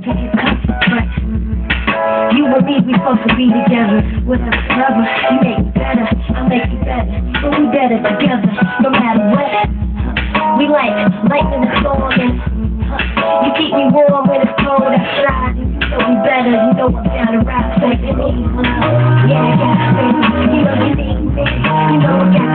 get tough, but you and me, we supposed to be together with us forever. You make me better, I make you better, but we better together, no matter what. We like lightning the storm, and you keep me warm when it's cold outside. You know we better, you know I'm down to ride, so you need love. Yeah, baby, you know you need me, you know I got